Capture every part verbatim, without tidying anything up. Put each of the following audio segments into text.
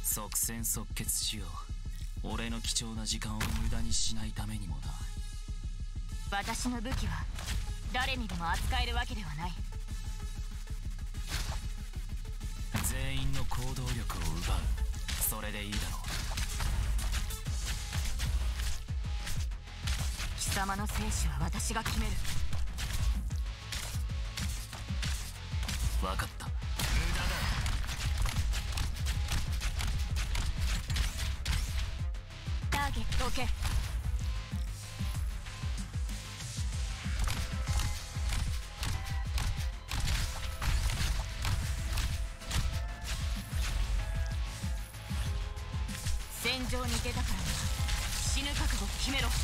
即戦即決しよう。俺の貴重な時間を無駄にしないためにもな。 私の武器は誰にでも扱えるわけではない。 全員の行動力を奪う。それでいいだろう。 貴様の生死は私が決める。 分かった。無駄だ。 ターゲット置け。戦場に出たからには死ぬ覚悟を決めろ。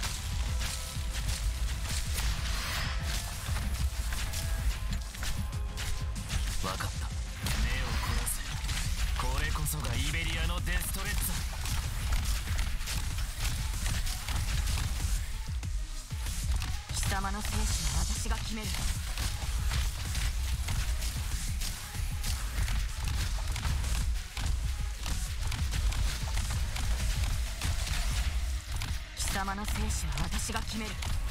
分かった。目を凝らせ。これこそがイベリアのデストレッツァ。 貴様の生死は私が決める。貴様の生死は私が決める。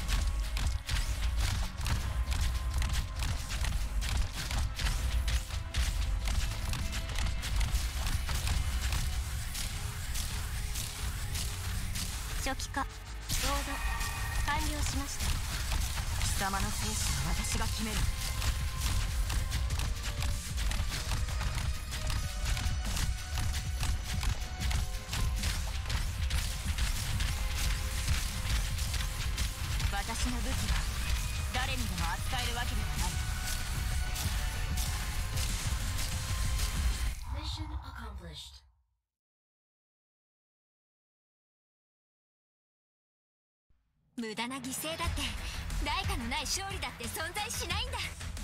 初期化ロード完了しました。貴様の生死は私が決める。私の武器は誰にでも扱えるわけではない。Mission accomplished。無駄な犠牲だって代価のない勝利だって存在しないんだ。